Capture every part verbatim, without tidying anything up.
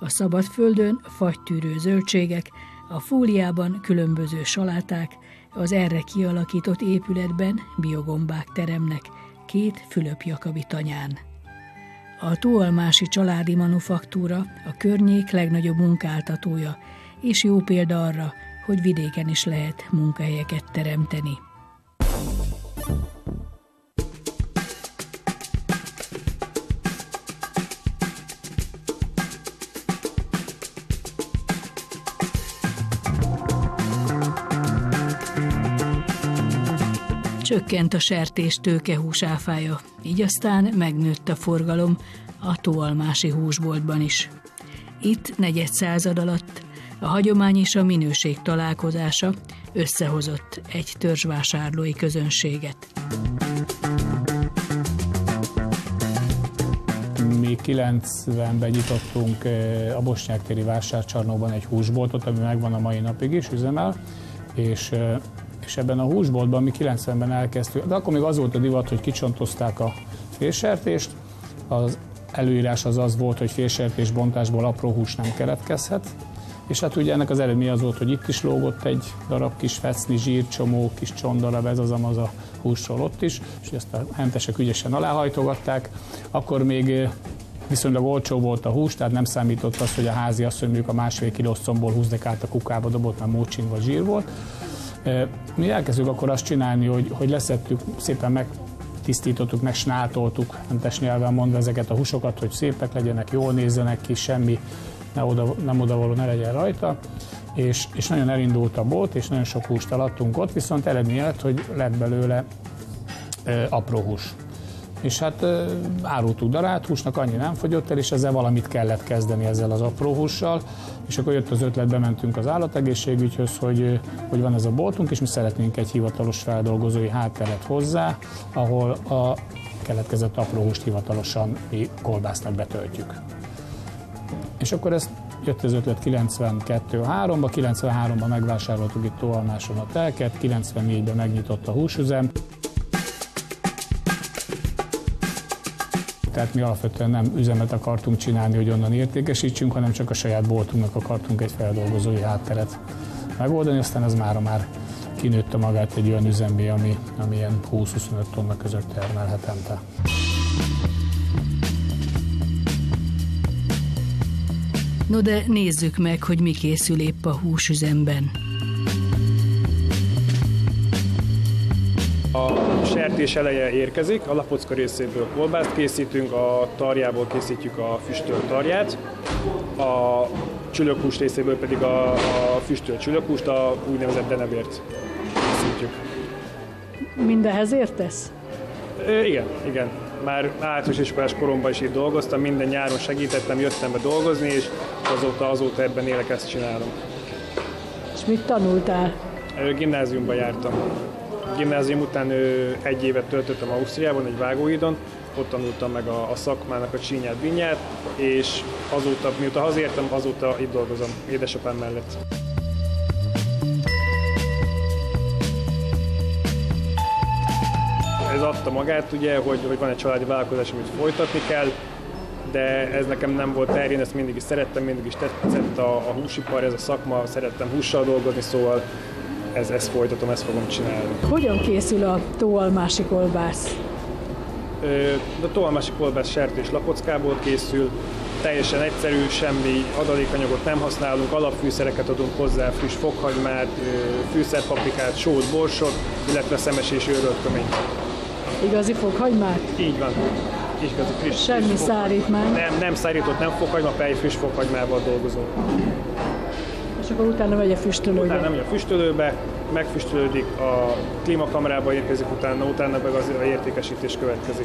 A szabadföldön fagytűrő zöldségek, a fóliában különböző saláták, az erre kialakított épületben biogombák teremnek, két Fülöp-Jakabi tanyán. A Tóalmási Családi Manufaktúra a környék legnagyobb munkáltatója, és jó példa arra, hogy vidéken is lehet munkahelyeket teremteni. Csökkent a sertés tőkehús áfája, így aztán megnőtt a forgalom a tóalmási húsboltban is. Itt negyed század alatt a hagyomány és a minőség találkozása összehozott egy törzsvásárlói közönséget. Mi kilencvenben nyitottunk a Bosnyák-téri vásárcsarnokban egy húsboltot, ami megvan a mai napig is, üzemel, és és ebben a húsboltban mi kilencvenben elkezdtük, de akkor még az volt a divat, hogy kicsontozták a félsertést, az előírás az az volt, hogy félsertés bontásból apró hús nem keletkezhet, és hát ugye ennek az eredménye az volt, hogy itt is lógott egy darab kis fecni, zsírcsomó, kis csontdarab, ez az amaz a húsról ott is, és ezt a hentesek ügyesen aláhajtogatták. Akkor még viszonylag olcsó volt a hús, tehát nem számított az, hogy a házi asszony mondjuk a másfél kilós combból húzdekát a kukába dobott, mert mócsin vagy zsír volt. Mi elkezdjük akkor azt csinálni, hogy, hogy leszettük, szépen megtisztítottuk, megsnátoltuk, hentes nyelven mondva ezeket a húsokat, hogy szépek legyenek, jól nézzenek ki, semmi ne oda, nem odavaló ne legyen rajta, és, és nagyon elindult a bolt, és nagyon sok húst eladtunk ott, viszont eredmény lett, hogy lett belőle e, apró hús. És hát e, árultuk darált húsnak, annyi nem fogyott el, és ezzel valamit kellett kezdeni ezzel az apró hússal, és akkor jött az ötlet, bementünk az állategészségügyhöz, hogy, hogy van ez a boltunk, és mi szeretnénk egy hivatalos feldolgozói hátteret hozzá, ahol a keletkezett apró húst hivatalosan mi kolbásznak betöltjük. És akkor ezt jött az ötlet kilencvenkettő háromban, kilencvenháromban megvásároltuk itt Tóalmáson a telket, kilencvennégyben megnyitott a húsüzem. Tehát mi alapvetően nem üzemet akartunk csinálni, hogy onnan értékesítsünk, hanem csak a saját boltunknak akartunk egy feldolgozói hátteret megoldani, aztán ez mára már kinőtte magát egy olyan üzemmé, ami, ami ilyen húsz-huszonöt tonna között termel hetente. No de nézzük meg, hogy mi készül épp a húsüzemben. A sertés eleje érkezik, a lapocka részéből kolbászt készítünk, a tarjából készítjük a füstölt tarját, a csülökhús részéből pedig a, a füstölt csülökhúst, a úgynevezett denebért készítjük. Mindenhez értesz? Ö, igen, igen. Már általános iskolás koromban is itt dolgoztam, minden nyáron segítettem, jöttem be dolgozni, és azóta, azóta ebben élek, ezt csinálom. És mit tanultál? Ö, gimnáziumban jártam. Gimnázium után ö, egy évet töltöttem Ausztriában, egy vágóhídon, ott tanultam meg a, a szakmának a csínyát, bínyát, és azóta, mióta hazértem, azóta itt dolgozom, édesapám mellett. Ez adta magát, ugye, hogy, hogy van egy családi vállalkozás, amit folytatni kell, de ez nekem nem volt terén, ezt mindig is szerettem, mindig is tetszett a, a húsipar, ez a szakma, szerettem hússal dolgozni, szóval ez, ezt folytatom, ezt fogom csinálni. Hogyan készül a tóalmási kolbász? A tóalmási kolbász sertés lapockából készül, teljesen egyszerű, semmi adalékanyagot nem használunk, alapfűszereket adunk hozzá, friss fokhagymát, fűszerpaprikát, sót, borsot, illetve szemes és őrölt köményt. Igazi fokhagymát? Így van. Igazi friss, semmi friss szárítmány? Nem, nem szárított, nem fokhagyma, pej, friss fokhagymával dolgozunk. És akkor utána megy a füstölőbe? Utána megy a füstölőbe, megfüstölődik, a klímakamerába érkezik utána, utána meg az értékesítés következik.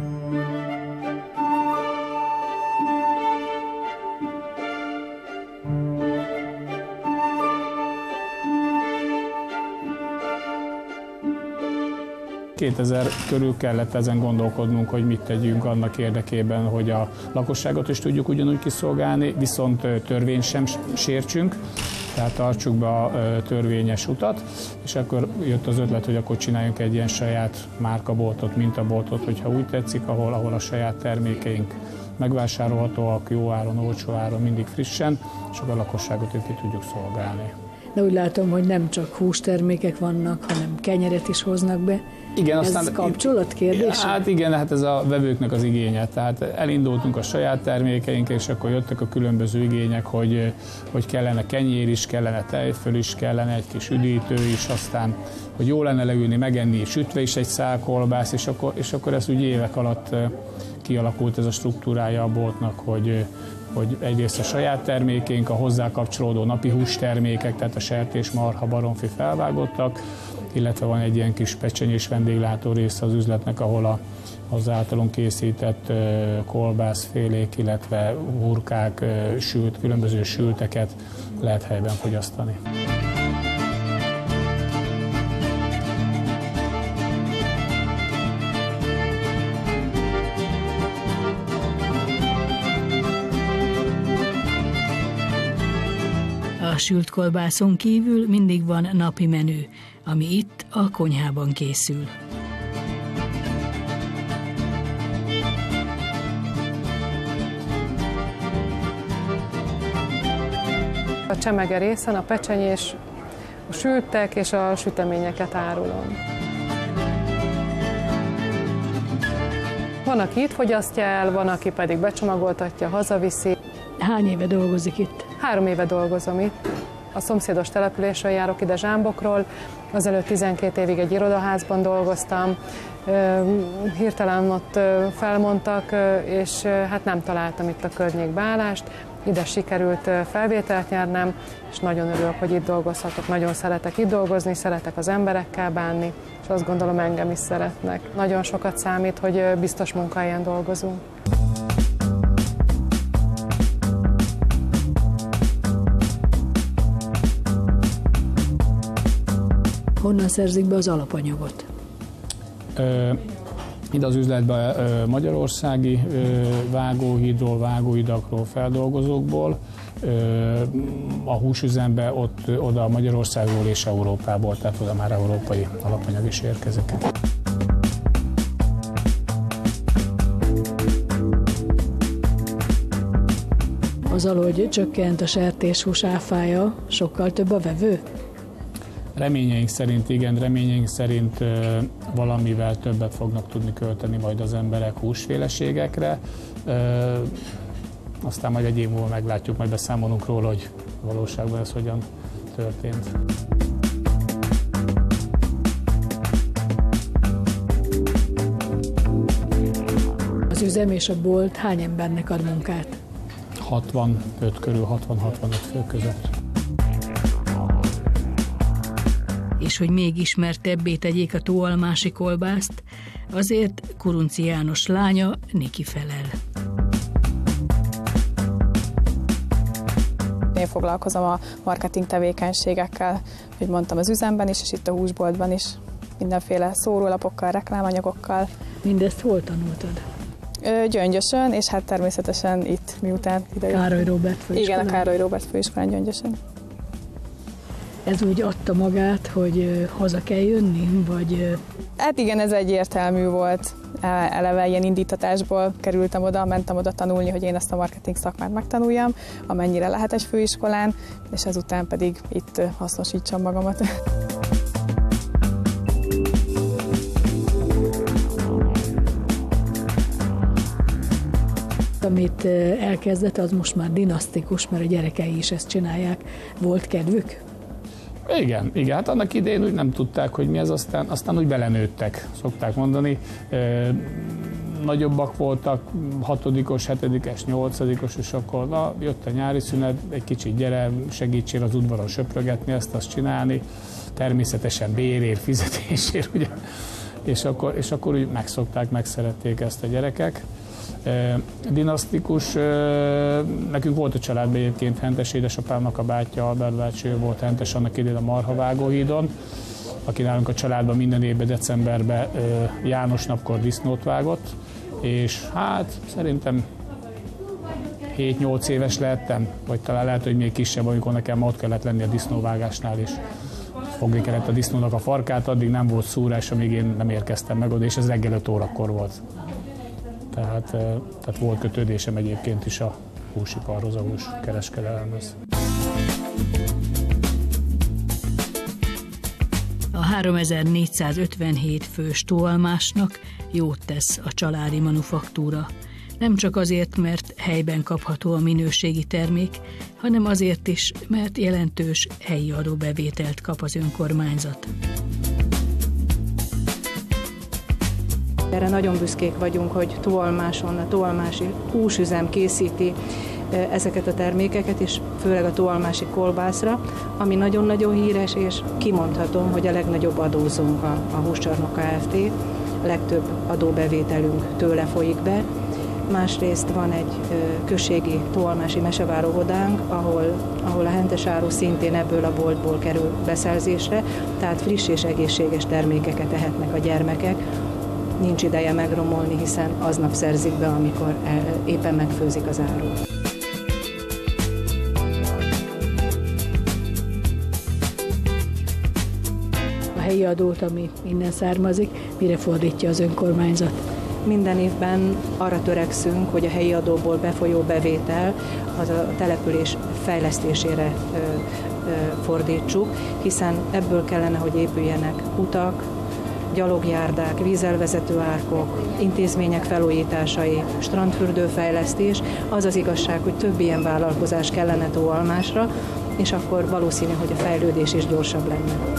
kétezer körül kellett ezen gondolkodnunk, hogy mit tegyünk annak érdekében, hogy a lakosságot is tudjuk ugyanúgy kiszolgálni, viszont törvényt sem sértsünk. tehát tartsuk be a törvényes utat, és akkor jött az ötlet, hogy akkor csináljunk egy ilyen saját márkaboltot, mintaboltot, hogyha úgy tetszik, ahol, ahol a saját termékeink megvásárolhatóak, jó áron, olcsó áron, mindig frissen, és akkor a lakosságot ki tudjuk szolgálni. De úgy látom, hogy nem csak hústermékek vannak, hanem kenyeret is hoznak be. Igen, ez aztán kapcsolat kérdése? Hát igen, hát ez a vevőknek az igénye. Tehát elindultunk a saját termékeinkkel, és akkor jöttek a különböző igények, hogy, hogy kellene kenyér is, kellene tejföl is, kellene egy kis üdítő is, aztán, hogy jó lenne leülni, megenni, sütve is egy szál kolbász, és akkor, és akkor ez úgy évek alatt kialakult ez a struktúrája a boltnak, hogy, hogy egyrészt a saját termékénk, a hozzá kapcsolódó napi hústermékek, tehát a sertés, marha, baromfi felvágottak, illetve van egy ilyen kis pecsenyés vendéglátó része az üzletnek, ahol a, az általunk készített kolbászfélék, illetve hurkák, sült, különböző sülteket lehet helyben fogyasztani. A sült kolbászon kívül mindig van napi menü, ami itt a konyhában készül. A csemege részen a pecsenyés, a sültek és a süteményeket árulom. Van, aki itt fogyasztja el, van, aki pedig becsomagoltatja, hazaviszi. Hány éve dolgozik itt? Három éve dolgozom itt. A szomszédos településről járok ide, Zsámbokról. Azelőtt tizenkét évig egy irodaházban dolgoztam. Hirtelen ott felmondtak, és hát nem találtam itt a környékbe állást. Ide sikerült felvételt nyernem, és nagyon örülök, hogy itt dolgozhatok. Nagyon szeretek itt dolgozni, szeretek az emberekkel bánni, és azt gondolom, engem is szeretnek. Nagyon sokat számít, hogy biztos munkahelyen dolgozunk. Honnan szerzik be az alapanyagot? Ö, ide az üzletbe ö, magyarországi ö, vágóhídról, vágóhidakról, feldolgozókból, ö, a húsüzembe ott, oda Magyarországról és Európából, tehát oda már európai alapanyag is érkezik. Azzal, hogy csökkent a sertéshús áfája, sokkal több a vevő? Reményeink szerint igen, reményeink szerint ö, valamivel többet fognak tudni költeni majd az emberek húsféleségekre. Ö, aztán majd egy év múlva meglátjuk, majd beszámolunk róla, hogy valóságban ez hogyan történt. Az üzem és a bolt hány embernek ad munkát? hatvanöt körül, hatvan-hatvanöt fő között. És hogy még ismertebbé tegyék a tóalmási kolbászt, azért Kurunci János lánya Niki felel. Én foglalkozom a marketing tevékenységekkel, hogy mondtam, az üzemben is, és itt a húsboltban is. Mindenféle szórólapokkal, reklámanyagokkal. Mindezt hol tanultad? Ö, Gyöngyösön, és hát természetesen itt, miután ide Károly Róbert főiskolán? Igen, a Károly Róbert főiskolán Gyöngyösön. Ez úgy adta magát, hogy haza kell jönni, vagy... Hát igen, ez egyértelmű volt. Eleve ilyen indítatásból kerültem oda, mentem oda tanulni, hogy én ezt a marketing szakmát megtanuljam, amennyire lehet egy főiskolán, és ezután pedig itt hasznosítsam magamat. Amit elkezdett, az most már dinasztikus, mert a gyerekei is ezt csinálják. Volt kedvük? Igen, igen, hát annak idején úgy nem tudták, hogy mi ez, aztán, aztán úgy belenőttek, szokták mondani. E, nagyobbak voltak, hatodikos, hetedikes, nyolcadikos, és akkor na, jött a nyári szünet, egy kicsit gyere, segítsél az udvaron söprögetni, ezt azt csinálni, természetesen bérért, fizetésért, ugye? És akkor, és akkor úgy megszokták, megszerették ezt a gyerekek. E, dinasztikus, e, nekünk volt a családban egyébként Hentes édesapámnak a bátyja, Albert bácsi, ő volt Hentes annak idén a Marhavágóhídon, aki nálunk a családban minden évben decemberben e, János napkor disznót vágott, és hát szerintem hét-nyolc éves lehettem, vagy talán lehet, hogy még kisebb, amikor nekem ott kellett lenni a disznóvágásnál, és fogni kellett a disznónak a farkát, addig nem volt szúrás, amíg én nem érkeztem meg oda, és ez reggel öt órakor volt. Tehát, tehát volt kötődésem egyébként is a húsiparhoz, a húskereskedelemhez. A háromezer-négyszázötvenhét fős tóalmásnak jót tesz a családi manufaktúra. Nem csak azért, mert helyben kapható a minőségi termék, hanem azért is, mert jelentős helyi adóbevételt kap az önkormányzat. Erre nagyon büszkék vagyunk, hogy tóalmáson, a tóalmási húsüzem készíti ezeket a termékeket, és főleg a tóalmási kolbászra, ami nagyon-nagyon híres, és kimondhatom, hogy a legnagyobb adózónk a, a Húscsarnok Kft. A legtöbb adóbevételünk tőle folyik be. Másrészt van egy községi tóalmási meseváróvodánk, ahol, ahol a hentes áru szintén ebből a boltból kerül beszerzésre, tehát friss és egészséges termékeket ehetnek a gyermekek. Nincs ideje megromolni, hiszen aznap szerzik be, amikor éppen megfőzik az áru. A helyi adót, ami innen származik, mire fordítja az önkormányzat? Minden évben arra törekszünk, hogy a helyi adóból befolyó bevétel az a település fejlesztésére ö, ö, fordítsuk, hiszen ebből kellene, hogy épüljenek utak, gyalogjárdák, vízelvezető árkok, intézmények felújításai, strandfürdőfejlesztés. Az az igazság, hogy több ilyen vállalkozás kellene Tóalmásra, és akkor valószínű, hogy a fejlődés is gyorsabb lenne.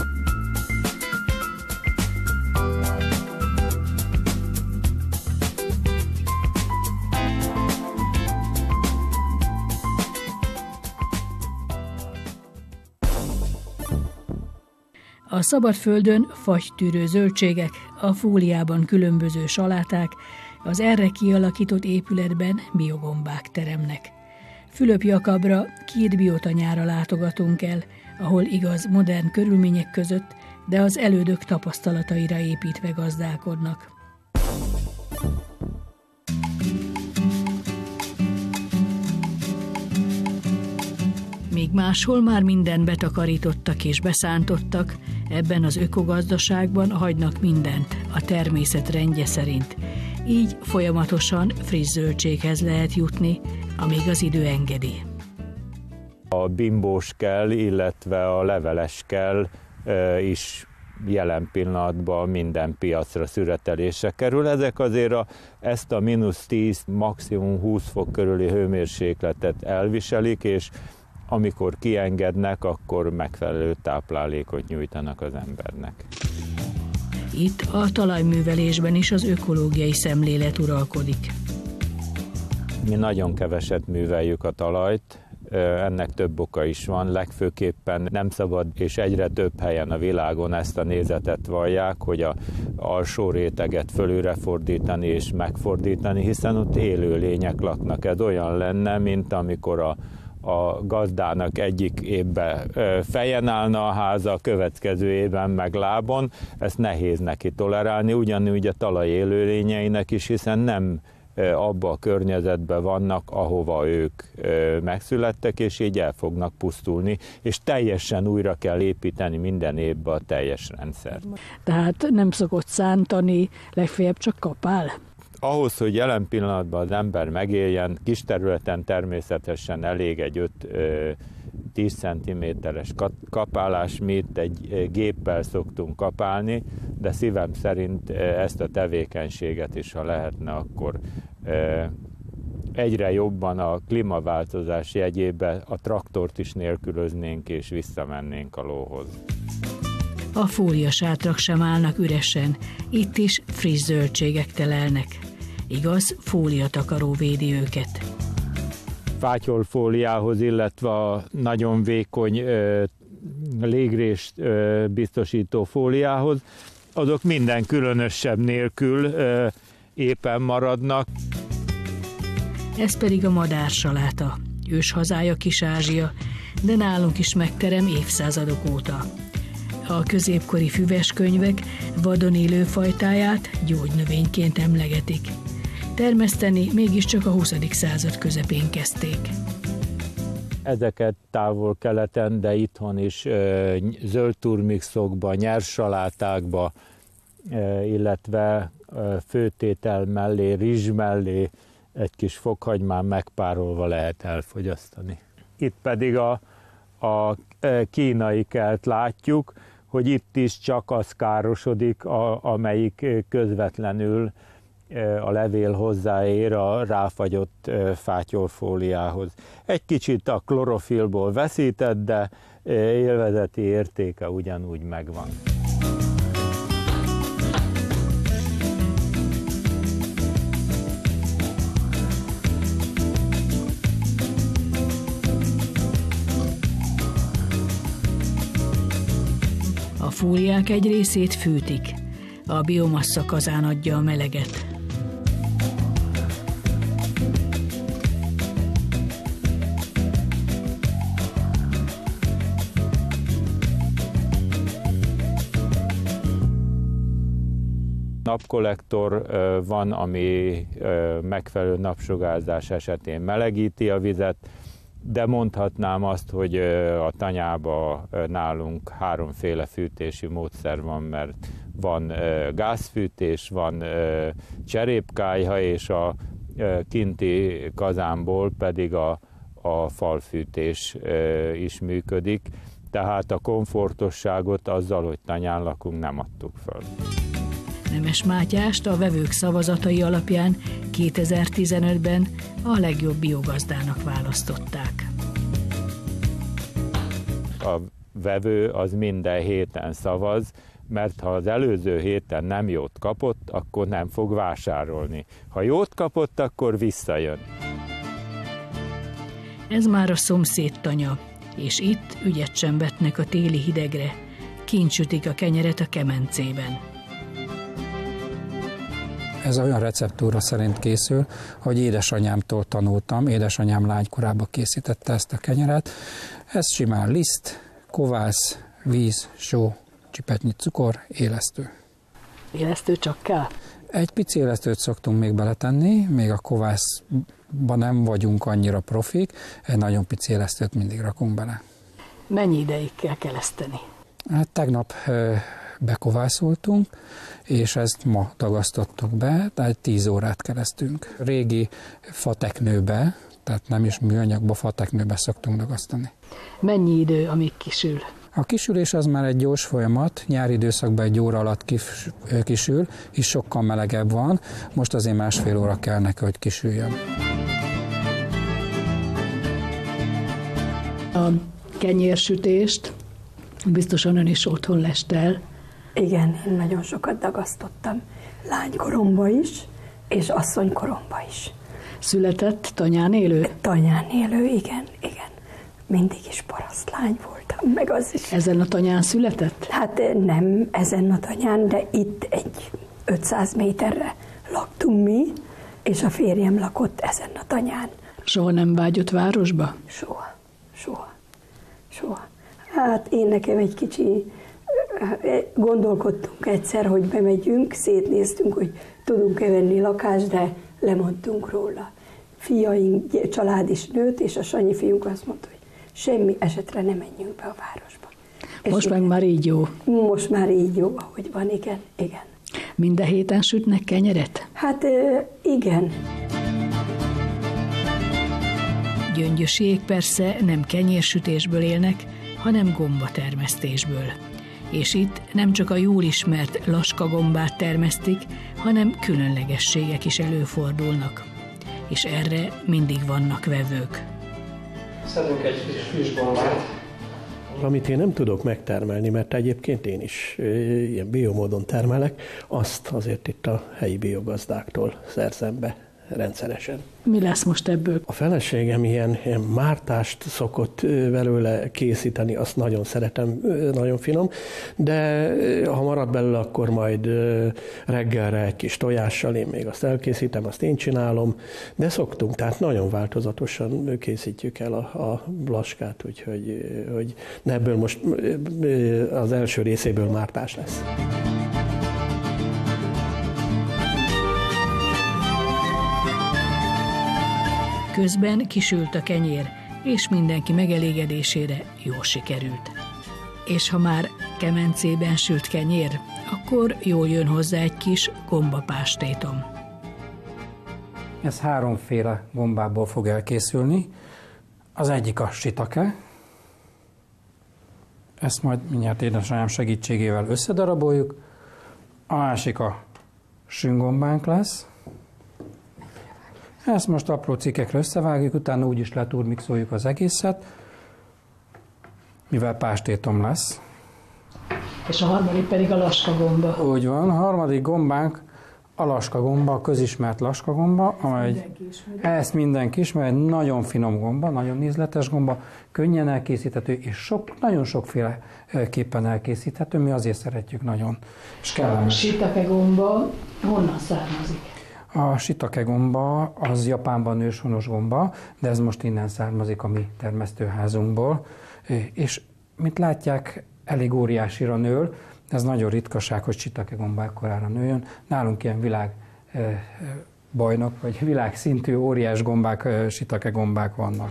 A szabadföldön fagytűrő zöldségek, a fóliában különböző saláták, az erre kialakított épületben biogombák teremnek. Fülöp Jakabra, két biotanyára látogatunk el, ahol igaz modern körülmények között, de az elődök tapasztalataira építve gazdálkodnak. Míg máshol már mindent betakarítottak és beszántottak, ebben az ökogazdaságban hagynak mindent a természet rendje szerint. Így folyamatosan friss zöldséghez lehet jutni, amíg az idő engedi. A bimbós kell, illetve a leveles kell is jelen pillanatban minden piacra szüretelésre kerül. Ezek azért a, ezt a mínusz tíz, maximum húsz fok körüli hőmérsékletet elviselik, és amikor kiengednek, akkor megfelelő táplálékot nyújtanak az embernek. Itt a talajművelésben is az ökológiai szemlélet uralkodik. Mi nagyon keveset műveljük a talajt, ennek több oka is van, legfőképpen nem szabad, és egyre több helyen a világon ezt a nézetet vallják, hogy a alsó réteget fölülre fordítani és megfordítani, hiszen ott élő lények laknak. Ez olyan lenne, mint amikor a a gazdának egyik évben fejen állna a háza, a következő évben meg lábon, ezt nehéz neki tolerálni, ugyanúgy a talaj élőlényeinek is, hiszen nem abba a környezetben vannak, ahova ők megszülettek, és így el fognak pusztulni, és teljesen újra kell építeni minden évben a teljes rendszert. Tehát nem szokott szántani, legfeljebb csak kapál? Ahhoz, hogy jelen pillanatban az ember megéljen, kis területen természetesen elég egy öt-tíz centiméteres kapálás, mi itt egy géppel szoktunk kapálni, de szívem szerint ezt a tevékenységet is, ha lehetne, akkor egyre jobban a klímaváltozás jegyében a traktort is nélkülöznénk és visszamennénk a lóhoz. A fóliasátrak sem állnak üresen, itt is friss zöldségek telelnek. Igaz, fóliatakaró védi őket. Fátyolfóliához, illetve a nagyon vékony ö, légrést ö, biztosító fóliához, azok minden különösebb nélkül ö, éppen maradnak. Ez pedig a madársaláta. Őshazája Kis-Ázsia, de nálunk is megterem évszázadok óta. A középkori füves könyvek vadon élő fajtáját gyógynövényként emlegetik. Termeszteni mégiscsak a huszadik század közepén kezdték. Ezeket távol-keleten, de itthon is zöld turmixokba, nyers salátákba, illetve főtétel mellé, rizs mellé egy kis fokhagymán megpárolva lehet elfogyasztani. Itt pedig a, a kínai kert látjuk, hogy itt is csak az károsodik, a, amelyik közvetlenül a levél hozzáér a ráfagyott fátyorfóliához. Egy kicsit a klorofilból veszített, de élvezeti értéke ugyanúgy megvan. A fóliák egy részét fűtik, a biomassa kazán adja a meleget. Napkollektor van, ami megfelelő napsugárzás esetén melegíti a vizet, de mondhatnám azt, hogy a tanyában nálunk háromféle fűtési módszer van, mert van gázfűtés, van cserépkályha, és a kinti kazánból pedig a, a falfűtés is működik, tehát a komfortosságot azzal, hogy tanyán lakunk, nem adtuk föl. Nemes Mátyást a vevők szavazatai alapján kétezer-tizenötben a legjobb biogazdának választották. A vevő az minden héten szavaz, mert ha az előző héten nem jót kapott, akkor nem fog vásárolni. Ha jót kapott, akkor visszajön. Ez már a szomszéd tanya, és itt ügyet sem vetnek a téli hidegre. Kint sütik a kenyeret a kemencében. Ez olyan receptúra szerint készül, hogy édesanyámtól tanultam, édesanyám lánykorában készítette ezt a kenyeret. Ez simán liszt, kovász, víz, só, csipetnyi cukor, élesztő. Élesztő csak kell? Egy pici élesztőt szoktunk még beletenni, még a kovászban nem vagyunk annyira profik, egy nagyon pici élesztőt mindig rakunk bele. Mennyi ideig kell keleszteni? Hát tegnap bekovászoltunk, és ezt ma dagasztottuk be, tehát tíz órát keresztünk. Régi fateknőbe, tehát nem is műanyagba, fateknőbe szoktunk dagasztani. Mennyi idő, amíg kisül? A kisülés az már egy gyors folyamat, nyári időszakban egy óra alatt kis, kisül, és sokkal melegebb van, most azért másfél óra kell neki, hogy kisüljön. A kenyérsütést biztosan ön is otthon lestel. Igen, én nagyon sokat dagasztottam, lánykoromba is, és asszonykoromba is. Született tanyán élő? Tanyán élő, igen, igen. Mindig is parasztlány voltam, meg az is. Ezen a tanyán született? Hát nem ezen a tanyán, de itt egy ötszáz méterre laktunk mi, és a férjem lakott ezen a tanyán. Soha nem vágyott városba? Soha, soha, soha. Hát én nekem egy kicsi, gondolkodtunk egyszer, hogy bemegyünk, szétnéztünk, hogy tudunk-e venni lakást, de lemondtunk róla. Fiaink, család is nőtt, és a Sanyi fiunk azt mondta, hogy semmi esetre nem menjünk be a városba. Most meg már így jó. Most már így jó, ahogy van, igen, igen. Minden héten sütnek kenyeret? Hát igen. Gyöngyösiek persze nem kenyérsütésből élnek, hanem gombatermesztésből. És itt nem csak a jól ismert laskagombát termesztik, hanem különlegességek is előfordulnak. És erre mindig vannak vevők. Szedünk egy kis füstgombát, amit én nem tudok megtermelni, mert egyébként én is ilyen biomódon termelek, azt azért itt a helyi biogazdáktól szerzem be rendszeresen. Mi lesz most ebből? A feleségem ilyen, ilyen mártást szokott belőle készíteni, azt nagyon szeretem, nagyon finom, de ha marad belőle, akkor majd reggelre egy kis tojással én még azt elkészítem, azt én csinálom, de szoktunk, tehát nagyon változatosan készítjük el a, a blaskát, úgyhogy hogy ebből most az első részéből mártás lesz. Közben kisült a kenyér, és mindenki megelégedésére jól sikerült. És ha már kemencében sült kenyér, akkor jól jön hozzá egy kis gombapástétom. Ez háromféle gombából fog elkészülni. Az egyik a shiitake. Ezt majd mindjárt édesanyám segítségével összedaraboljuk. A másik a süngombánk lesz. Ezt most apró cikkekre összevágjuk, utána úgyis letúrmixoljuk az egészet, mivel pástétom lesz. És a harmadik pedig a laskagomba. Úgy van, a harmadik gombánk a laskagomba, a közismert laskagomba, amely ezt mindenki ismer, egy nagyon finom gomba, nagyon ízletes gomba, könnyen elkészíthető, és sok, nagyon sokféle képpen elkészíthető, mi azért szeretjük nagyon. És kellemes. A shiitake gomba honnan származik? A shiitake gomba az Japánban őshonos gomba, de ez most innen származik a mi termesztőházunkból. És mint látják, elég óriásira nő, ez nagyon ritkaság, hogy shiitake gomba ekkorára nőjön. Nálunk ilyen világ bajnok, vagy világszintű óriás gombák, shiitake gombák vannak.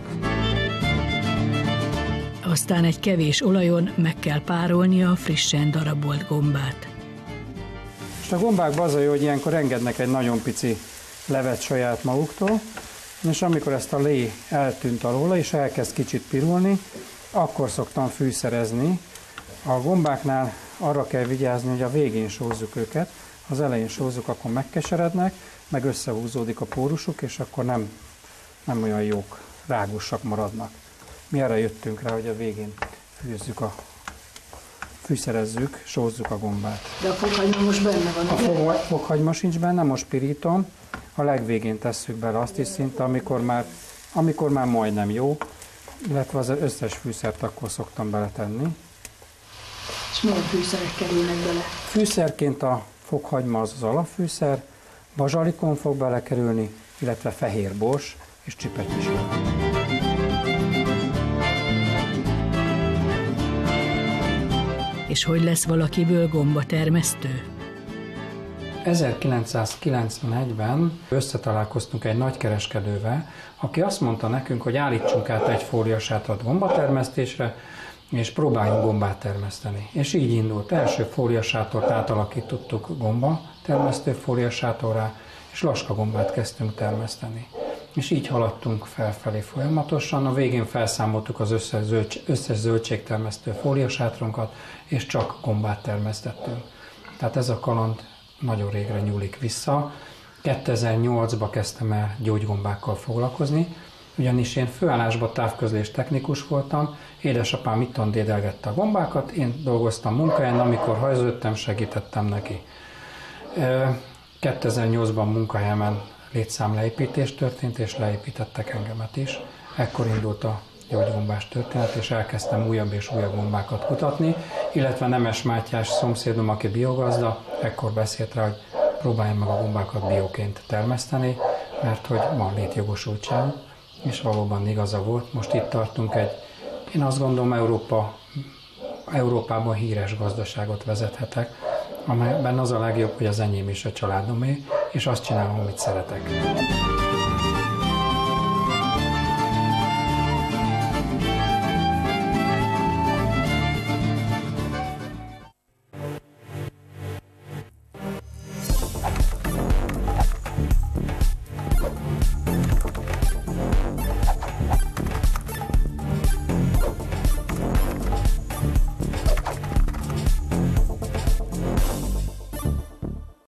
Aztán egy kevés olajon meg kell párolni a frissen darabolt gombát. És a gombákban az a jó, hogy ilyenkor engednek egy nagyon pici levet saját maguktól, és amikor ezt a lé eltűnt alóla, és elkezd kicsit pirulni, akkor szoktam fűszerezni. A gombáknál arra kell vigyázni, hogy a végén sózzuk őket, az elején sózzuk, akkor megkeserednek, meg összehúzódik a pórusuk, és akkor nem, nem olyan jók, rágosak maradnak. Mi erre jöttünk rá, hogy a végén fűzzük a fűszerezzük, sózzuk a gombát. De a fokhagyma most benne van. A fog, fokhagyma sincs benne, most pirítom. A legvégén tesszük bele azt is szinte, amikor már, amikor már majdnem jó, illetve az összes fűszert akkor szoktam beletenni. És milyen fűszerek kerülnek bele? Fűszerként a fokhagyma az az alapfűszer, bazsalikon fog belekerülni, illetve fehér bors és csipetyisó. És hogy lesz valakiből gombatermesztő? ezerkilencszázkilencvenegyben összetalálkoztunk egy nagykereskedővel, aki azt mondta nekünk, hogy állítsunk át egy fóliasátrat gombatermesztésre, és próbáljunk gombát termeszteni. És így indult. Első fóliasátort átalakítottuk gomba termesztő fóliasátorrá, és laskagombát kezdtünk termeszteni. És így haladtunk felfelé folyamatosan. A végén felszámoltuk az összes, zöldség, összes zöldségtermesztő fóliasátronkat, és csak gombát termesztettünk. Tehát ez a kaland nagyon régre nyúlik vissza. kétezer-nyolcban kezdtem el gyógygombákkal foglalkozni, ugyanis én főállásban távközlés technikus voltam, édesapám itthon dédelgette a gombákat, én dolgoztam munkahelyen, amikor hajződtem, segítettem neki. kétezer-nyolcban munkahelyemen létszámleépítés történt, és leépítettek engemet is. Ekkor indult a gyógygombás történet, és elkezdtem újabb és újabb gombákat kutatni, illetve Nemes Mátyás szomszédom, aki biogazda, ekkor beszélt rá, hogy próbáljam meg a gombákat bióként termeszteni, mert hogy van létjogosultság, és valóban igaza volt. Most itt tartunk egy, én azt gondolom, Európa, Európában híres gazdaságot vezethetek, amelyben az a legjobb, hogy az enyém és a családomé, és azt csinálom, amit szeretek.